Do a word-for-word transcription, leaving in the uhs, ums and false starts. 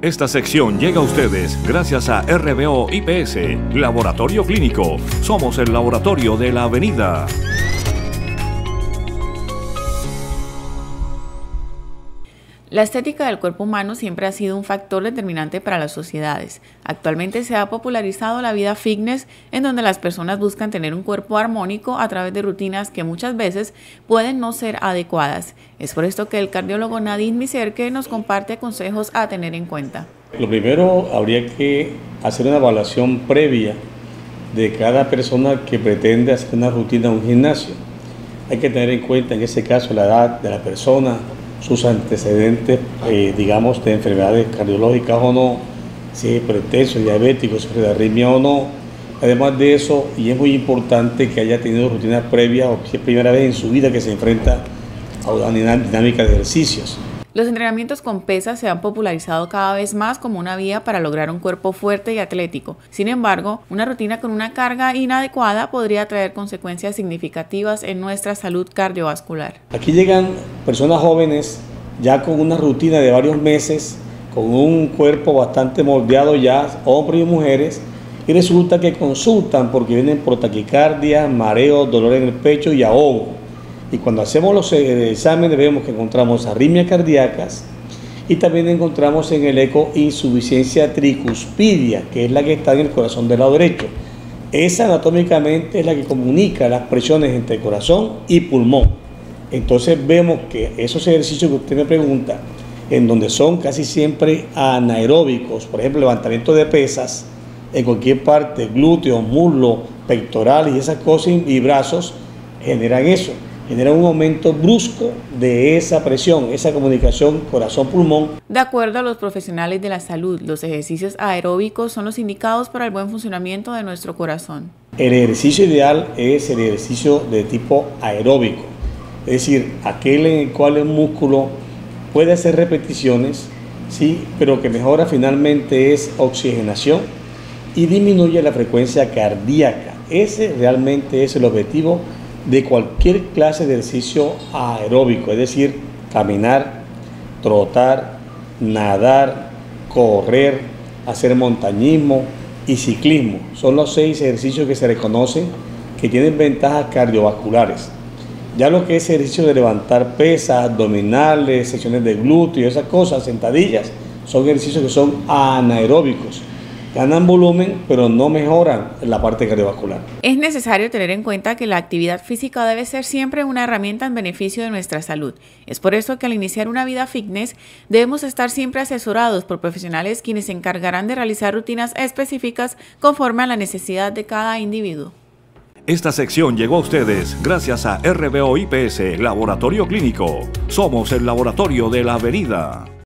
Esta sección llega a ustedes gracias a R B O I P S, Laboratorio Clínico. Somos el laboratorio de la avenida. La estética del cuerpo humano siempre ha sido un factor determinante para las sociedades. Actualmente se ha popularizado la vida fitness, en donde las personas buscan tener un cuerpo armónico a través de rutinas que muchas veces pueden no ser adecuadas. Es por esto que el cardiólogo Nadine Miserque nos comparte consejos a tener en cuenta. Lo primero, habría que hacer una evaluación previa de cada persona que pretende hacer una rutina en un gimnasio. Hay que tener en cuenta en ese caso la edad de la persona, sus antecedentes, eh, digamos, de enfermedades cardiológicas o no, si es hipertenso, diabético, si es arritmia o no. Además de eso, y es muy importante que haya tenido rutinas previas o si es primera vez en su vida que se enfrenta a una dinámica de ejercicios. Los entrenamientos con pesas se han popularizado cada vez más como una vía para lograr un cuerpo fuerte y atlético. Sin embargo, una rutina con una carga inadecuada podría traer consecuencias significativas en nuestra salud cardiovascular. Aquí llegan personas jóvenes ya con una rutina de varios meses, con un cuerpo bastante moldeado ya, hombres y mujeres, y resulta que consultan porque vienen por taquicardia, mareo, dolor en el pecho y ahogo. Y cuando hacemos los exámenes vemos que encontramos arritmias cardíacas y también encontramos en el eco insuficiencia tricuspidia, que es la que está en el corazón del lado derecho. Esa anatómicamente es la que comunica las presiones entre corazón y pulmón. Entonces vemos que esos ejercicios que usted me pregunta, en donde son casi siempre anaeróbicos, por ejemplo, levantamiento de pesas en cualquier parte, glúteos, muslos, pectorales y esas cosas y brazos, generan eso. Genera un aumento brusco de esa presión, esa comunicación corazón-pulmón. De acuerdo a los profesionales de la salud, los ejercicios aeróbicos son los indicados para el buen funcionamiento de nuestro corazón. El ejercicio ideal es el ejercicio de tipo aeróbico, es decir, aquel en el cual el músculo puede hacer repeticiones, sí, pero que mejora finalmente es oxigenación y disminuye la frecuencia cardíaca. Ese realmente es el objetivo de cualquier clase de ejercicio aeróbico, es decir, caminar, trotar, nadar, correr, hacer montañismo y ciclismo. Son los seis ejercicios que se reconocen que tienen ventajas cardiovasculares. Ya lo que es ejercicio de levantar pesas, abdominales, secciones de glúteo, esas cosas, sentadillas, son ejercicios que son anaeróbicos. Ganan volumen, pero no mejoran la parte cardiovascular. Es necesario tener en cuenta que la actividad física debe ser siempre una herramienta en beneficio de nuestra salud. Es por eso que al iniciar una vida fitness debemos estar siempre asesorados por profesionales quienes se encargarán de realizar rutinas específicas conforme a la necesidad de cada individuo. Esta sección llegó a ustedes gracias a R B O I P S, Laboratorio Clínico. Somos el laboratorio de la avenida.